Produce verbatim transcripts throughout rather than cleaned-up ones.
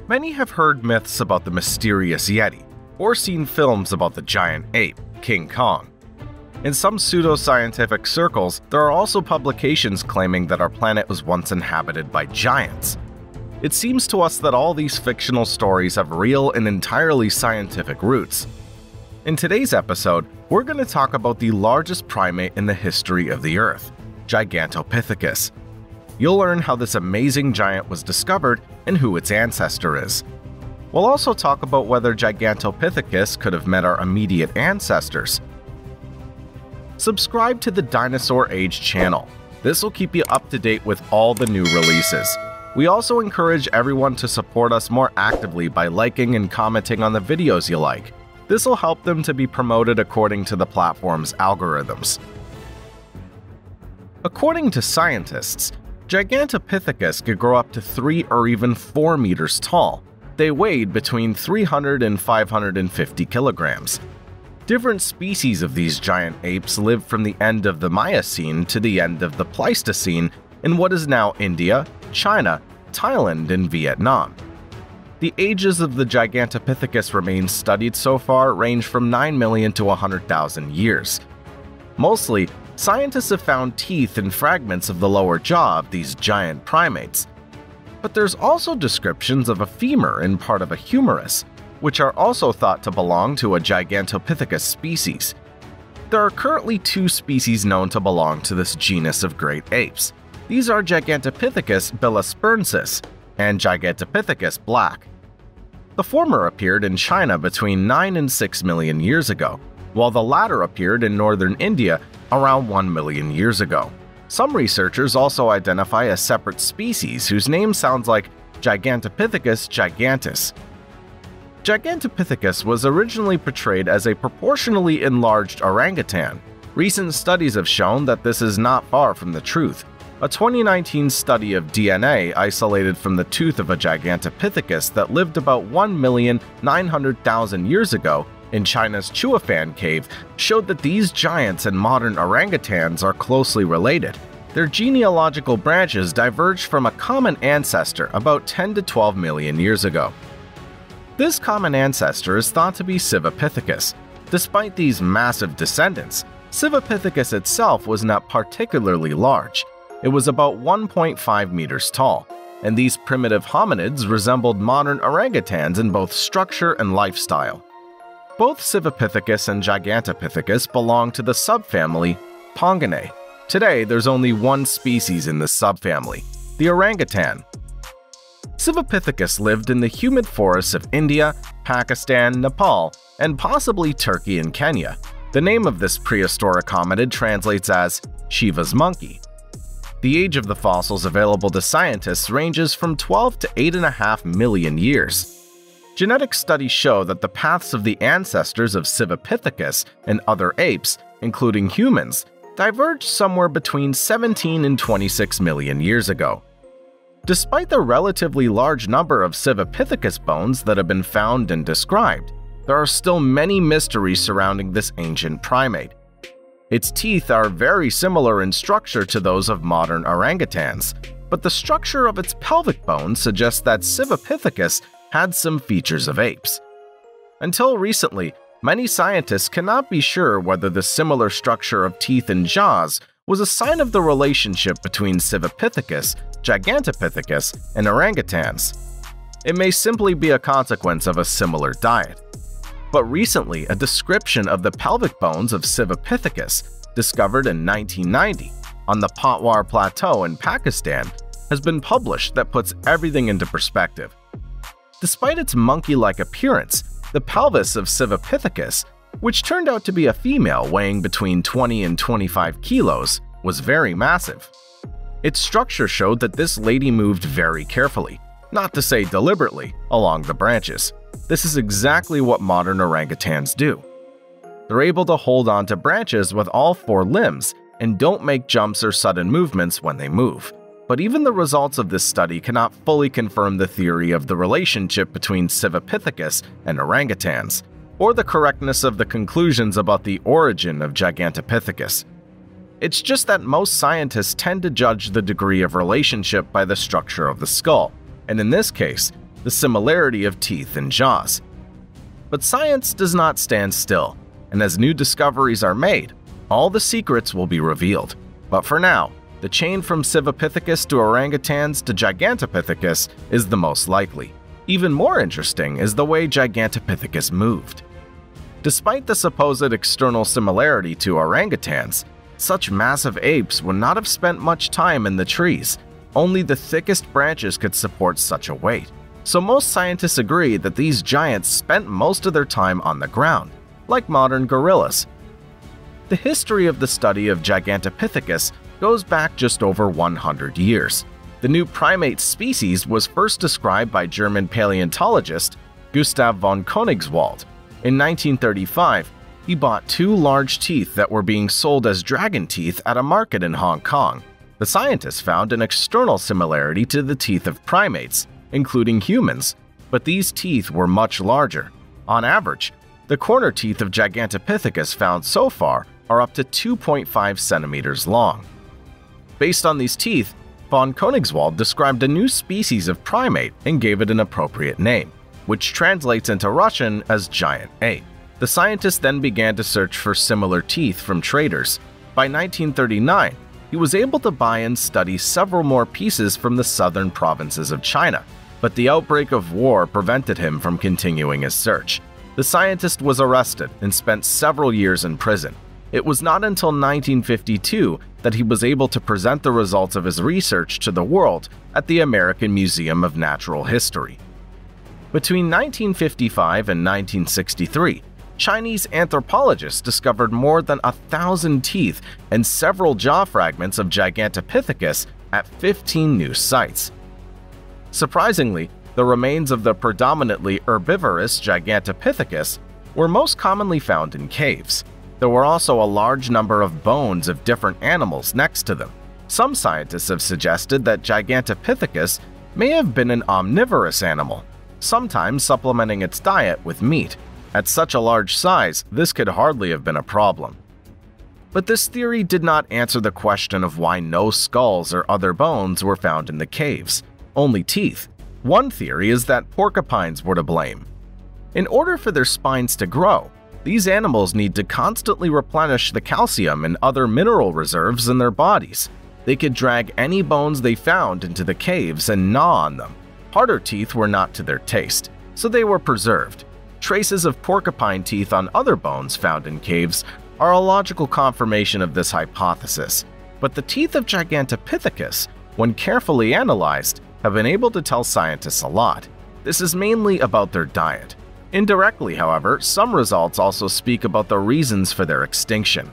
Many have heard myths about the mysterious Yeti, or seen films about the giant ape, King Kong. In some pseudo-scientific circles, there are also publications claiming that our planet was once inhabited by giants. It seems to us that all these fictional stories have real and entirely scientific roots. In today's episode, we're going to talk about the largest primate in the history of the Earth, Gigantopithecus. You'll learn how this amazing giant was discovered and who its ancestor is. We'll also talk about whether Gigantopithecus could have met our immediate ancestors. Subscribe to the Dinosaur Age channel. This will keep you up to date with all the new releases. We also encourage everyone to support us more actively by liking and commenting on the videos you like. This will help them to be promoted according to the platform's algorithms. According to scientists, Gigantopithecus could grow up to three or even four meters tall. They weighed between three hundred and five hundred fifty kilograms. Different species of these giant apes lived from the end of the Miocene to the end of the Pleistocene in what is now India, China, Thailand, and Vietnam. The ages of the Gigantopithecus remains studied so far range from nine million to one hundred thousand years. Mostly, scientists have found teeth and fragments of the lower jaw of these giant primates. But there's also descriptions of a femur and part of a humerus, which are also thought to belong to a Gigantopithecus species. There are currently two species known to belong to this genus of great apes. These are Gigantopithecus bilaspernsis and Gigantopithecus black. The former appeared in China between nine and six million years ago, while the latter appeared in northern India around one million years ago. Some researchers also identify a separate species whose name sounds like Gigantopithecus gigantus. Gigantopithecus was originally portrayed as a proportionally enlarged orangutan. Recent studies have shown that this is not far from the truth. A twenty nineteen study of D N A isolated from the tooth of a Gigantopithecus that lived about one million nine hundred thousand years ago in China's Chuafan cave showed that these giants and modern orangutans are closely related. Their genealogical branches diverged from a common ancestor about ten to twelve million years ago. This common ancestor is thought to be Civipithecus. Despite these massive descendants, Civipithecus itself was not particularly large. It was about one point five meters tall, and these primitive hominids resembled modern orangutans in both structure and lifestyle. Both Civipithecus and Gigantopithecus belong to the subfamily Ponginae. Today, there's only one species in this subfamily, the orangutan. Civipithecus lived in the humid forests of India, Pakistan, Nepal, and possibly Turkey and Kenya. The name of this prehistoric hominid translates as Shiva's monkey. The age of the fossils available to scientists ranges from twelve to eight point five million years. Genetic studies show that the paths of the ancestors of Civipithecus and other apes, including humans, diverged somewhere between seventeen and twenty-six million years ago. Despite the relatively large number of Civipithecus bones that have been found and described, there are still many mysteries surrounding this ancient primate. Its teeth are very similar in structure to those of modern orangutans, but the structure of its pelvic bone suggests that Civipithecus had some features of apes. Until recently, many scientists cannot be sure whether the similar structure of teeth and jaws was a sign of the relationship between Civipithecus, Gigantopithecus, and orangutans. It may simply be a consequence of a similar diet. But recently, a description of the pelvic bones of Civipithecus, discovered in nineteen ninety on the Patwar Plateau in Pakistan, has been published that puts everything into perspective. Despite its monkey-like appearance, the pelvis of Civipithecus, which turned out to be a female weighing between twenty and twenty-five kilos, was very massive. Its structure showed that this lady moved very carefully, not to say deliberately, along the branches. This is exactly what modern orangutans do. They're able to hold on to branches with all four limbs and don't make jumps or sudden movements when they move. But even the results of this study cannot fully confirm the theory of the relationship between Civipithecus and orangutans, or the correctness of the conclusions about the origin of Gigantopithecus. It's just that most scientists tend to judge the degree of relationship by the structure of the skull, and in this case, the similarity of teeth and jaws. But science does not stand still, and as new discoveries are made, all the secrets will be revealed. But for now, the chain from Civipithecus to orangutans to Gigantopithecus is the most likely. Even more interesting is the way Gigantopithecus moved. Despite the supposed external similarity to orangutans, such massive apes would not have spent much time in the trees. Only the thickest branches could support such a weight. So most scientists agree that these giants spent most of their time on the ground, like modern gorillas. The history of the study of Gigantopithecus goes back just over one hundred years. The new primate species was first described by German paleontologist Gustav von Koenigswald. In nineteen thirty-five, he bought two large teeth that were being sold as dragon teeth at a market in Hong Kong. The scientists found an external similarity to the teeth of primates, including humans, but these teeth were much larger. On average, the corner teeth of Gigantopithecus found so far are up to two point five centimeters long. Based on these teeth, von Koenigswald described a new species of primate and gave it an appropriate name, which translates into Russian as giant ape. The scientist then began to search for similar teeth from traders. By nineteen thirty-nine, he was able to buy and study several more pieces from the southern provinces of China, but the outbreak of war prevented him from continuing his search. The scientist was arrested and spent several years in prison. It was not until nineteen fifty-two that he was able to present the results of his research to the world at the American Museum of Natural History. Between nineteen fifty-five and nineteen sixty-three, Chinese anthropologists discovered more than a thousand teeth and several jaw fragments of Gigantopithecus at fifteen new sites. Surprisingly, the remains of the predominantly herbivorous Gigantopithecus were most commonly found in caves. There were also a large number of bones of different animals next to them. Some scientists have suggested that Gigantopithecus may have been an omnivorous animal, sometimes supplementing its diet with meat. At such a large size, this could hardly have been a problem. But this theory did not answer the question of why no skulls or other bones were found in the caves, only teeth. One theory is that porcupines were to blame. In order for their spines to grow, these animals need to constantly replenish the calcium and other mineral reserves in their bodies. They could drag any bones they found into the caves and gnaw on them. Harder teeth were not to their taste, so they were preserved. Traces of porcupine teeth on other bones found in caves are a logical confirmation of this hypothesis, but the teeth of Gigantopithecus, when carefully analyzed, have been able to tell scientists a lot. This is mainly about their diet. Indirectly, however, some results also speak about the reasons for their extinction.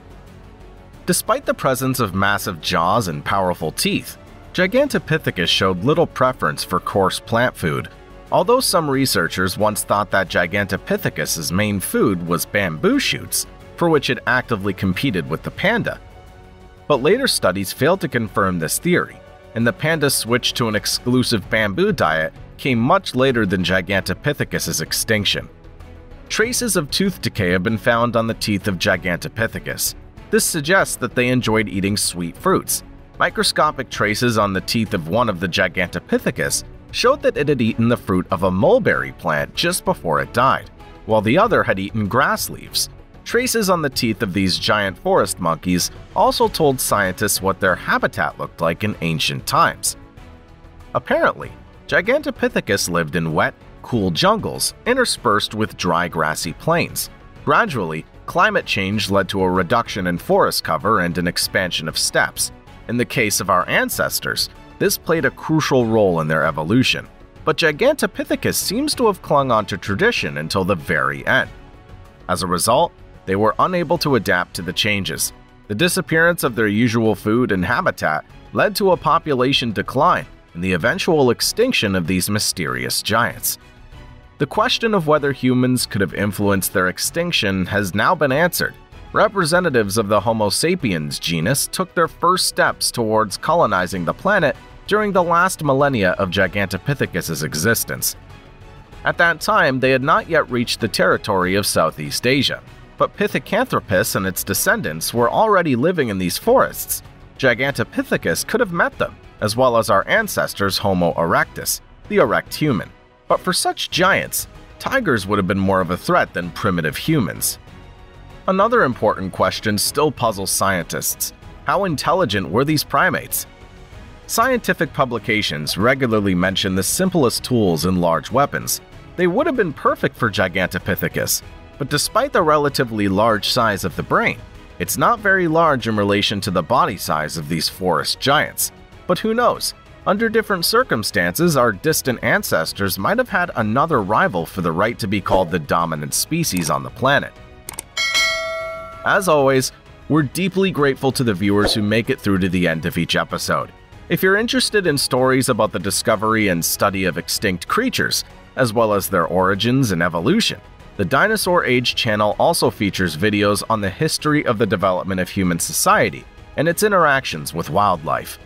Despite the presence of massive jaws and powerful teeth, Gigantopithecus showed little preference for coarse plant food. Although some researchers once thought that Gigantopithecus's main food was bamboo shoots, for which it actively competed with the panda. But later studies failed to confirm this theory, and the panda switch to an exclusive bamboo diet came much later than Gigantopithecus's extinction. Traces of tooth decay have been found on the teeth of Gigantopithecus. This suggests that they enjoyed eating sweet fruits. Microscopic traces on the teeth of one of the Gigantopithecus showed that it had eaten the fruit of a mulberry plant just before it died, while the other had eaten grass leaves. Traces on the teeth of these giant forest monkeys also told scientists what their habitat looked like in ancient times. Apparently, Gigantopithecus lived in wet, cool jungles interspersed with dry grassy plains. Gradually, climate change led to a reduction in forest cover and an expansion of steppes. In the case of our ancestors, this played a crucial role in their evolution, but Gigantopithecus seems to have clung on to tradition until the very end. As a result, they were unable to adapt to the changes. The disappearance of their usual food and habitat led to a population decline and the eventual extinction of these mysterious giants. The question of whether humans could have influenced their extinction has now been answered. Representatives of the Homo sapiens genus took their first steps towards colonizing the planet during the last millennia of Gigantopithecus's existence. At that time, they had not yet reached the territory of Southeast Asia, but Pithecanthropus and its descendants were already living in these forests. Gigantopithecus could have met them, as well as our ancestors Homo erectus, the erect human. But for such giants, tigers would have been more of a threat than primitive humans. Another important question still puzzles scientists. How intelligent were these primates? Scientific publications regularly mention the simplest tools and large weapons. They would have been perfect for Gigantopithecus, but despite the relatively large size of the brain, it's not very large in relation to the body size of these forest giants. But who knows? Under different circumstances, our distant ancestors might have had another rival for the right to be called the dominant species on the planet. As always, we're deeply grateful to the viewers who make it through to the end of each episode. If you're interested in stories about the discovery and study of extinct creatures, as well as their origins and evolution, the Dinosaur Age channel also features videos on the history of the development of human society and its interactions with wildlife.